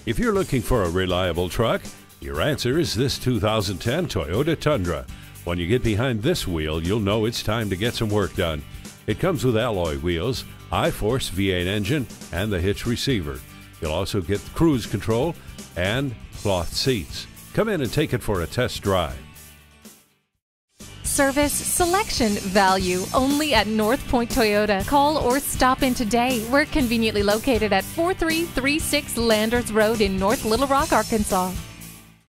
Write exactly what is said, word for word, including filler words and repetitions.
If you're looking for a reliable truck, your answer is this two thousand ten Toyota Tundra. When you get behind this wheel, you'll know it's time to get some work done. It comes with alloy wheels, I-Force V eight engine, and the hitch receiver. You'll also get cruise control and cloth seats. Come in and take it for a test drive. Service, selection, value, only at North Point Toyota. Call or stop in today. We're conveniently located at four three three six Landers Road in North Little Rock, Arkansas.